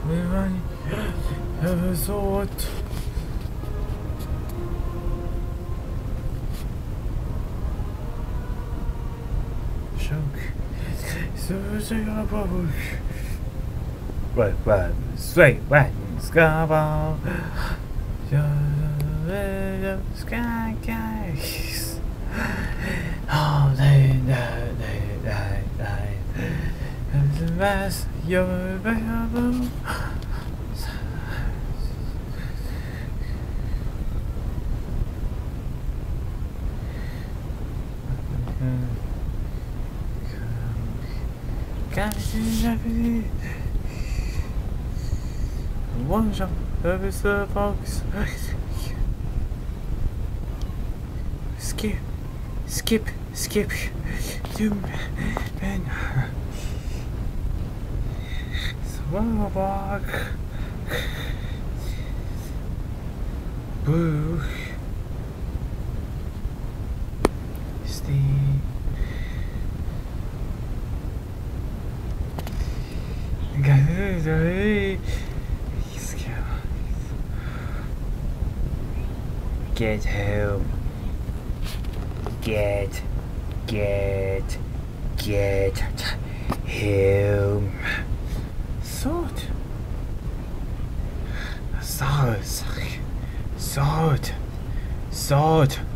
Everyone ever thought. What, straight, what, scarball, sky guys. Oh, they, the best, you're available. One jump over the box. Skip. Zoom and swallow walk. Boo. Steve. Get home. Get home. Sword.